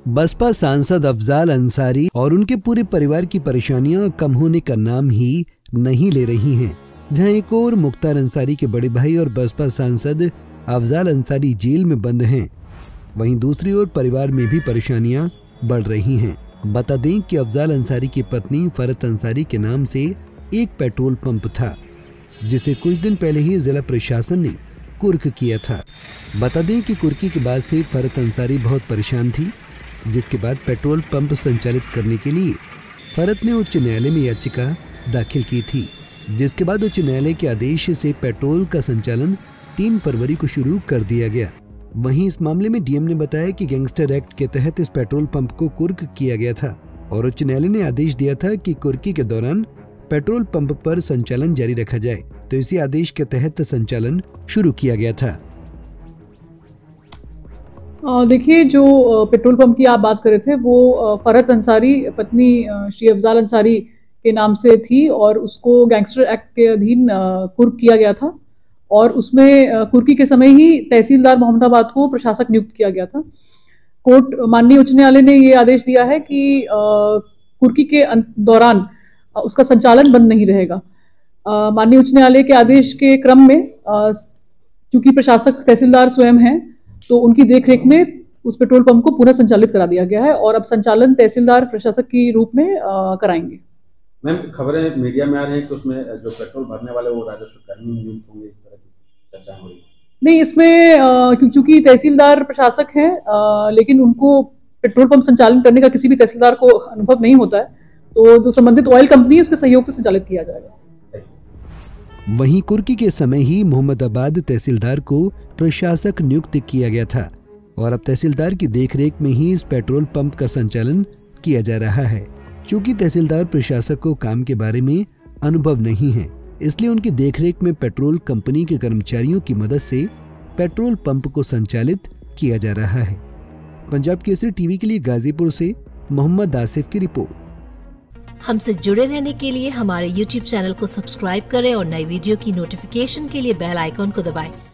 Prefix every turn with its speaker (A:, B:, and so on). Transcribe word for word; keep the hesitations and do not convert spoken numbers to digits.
A: बसपा सांसद अफजाल अंसारी और उनके पूरे परिवार की परेशानियां कम होने का नाम ही नहीं ले रही हैं। जहां एक और मुख्तार अंसारी के बड़े भाई और बसपा सांसद अफजाल अंसारी जेल में बंद हैं, वहीं दूसरी ओर परिवार में भी परेशानियां बढ़ रही हैं। बता दें कि अफजाल अंसारी की पत्नी फरत अंसारी के नाम से एक पेट्रोल पंप था, जिसे कुछ दिन पहले ही जिला प्रशासन ने कुर्क किया था। बता दें कि कुर्की के बाद से फरत अंसारी बहुत परेशान थी, जिसके बाद पेट्रोल पंप संचालित करने के लिए फरत ने उच्च न्यायालय में याचिका दाखिल की थी, जिसके बाद उच्च न्यायालय के आदेश से पेट्रोल का संचालन तीन फरवरी को शुरू कर दिया गया। वहीं इस मामले में डीएम ने बताया कि गैंगस्टर एक्ट के तहत इस पेट्रोल पंप को कुर्क किया गया था और उच्च न्यायालय ने आदेश दिया था कि कुर्की के दौरान पेट्रोल पंप पर संचालन जारी रखा जाए, तो इसी आदेश के तहत संचालन शुरू किया गया था।
B: देखिए, जो पेट्रोल पंप की आप बात कर रहे थे वो फरत अंसारी पत्नी श्री अफजाल अंसारी के नाम से थी और उसको गैंगस्टर एक्ट के अधीन कुर्क किया गया था और उसमें कुर्की के समय ही तहसीलदार मोहम्मदाबाद को प्रशासक नियुक्त किया गया था। कोर्ट माननीय उच्च न्यायालय ने ये आदेश दिया है कि कुर्की के दौरान उसका संचालन बंद नहीं रहेगा। माननीय उच्च न्यायालय के आदेश के क्रम में चूंकि प्रशासक तहसीलदार स्वयं हैं, तो उनकी देखरेख में उस पेट्रोल पंप को पुनः संचालित करा दिया गया है और अब संचालन तहसीलदार प्रशासक के रूप में आ, कराएंगे।
C: मैम, खबरें मीडिया में आ रही हैं कि उसमें जो पेट्रोल भरने वाले वो राजस्व कर्मी नियुक्त होंगे, इस तरह की चर्चा हो रही है।
B: नहीं, इसमें क्योंकि तहसीलदार प्रशासक हैं, लेकिन उनको पेट्रोल पंप संचालन करने का किसी भी तहसीलदार को अनुभव नहीं होता है, तो जो संबंधित ऑयल कंपनी है उसके सहयोग से संचालित किया जाएगा।
A: वहीं कुर्की के समय ही मोहम्मदाबाद तहसीलदार को प्रशासक नियुक्त किया गया था और अब तहसीलदार की देखरेख में ही इस पेट्रोल पंप का संचालन किया जा रहा है। चूंकि तहसीलदार प्रशासक को काम के बारे में अनुभव नहीं है, इसलिए उनकी देखरेख में पेट्रोल कंपनी के कर्मचारियों की मदद से पेट्रोल पंप को संचालित किया जा रहा है। पंजाब केसरी टीवी के लिए गाजीपुर से मोहम्मद आसिफ की रिपोर्ट।
D: हमसे जुड़े रहने के लिए हमारे यूट्यूब चैनल को सब्सक्राइब करें और नई वीडियो की नोटिफिकेशन के लिए बेल आइकॉन को दबाएं।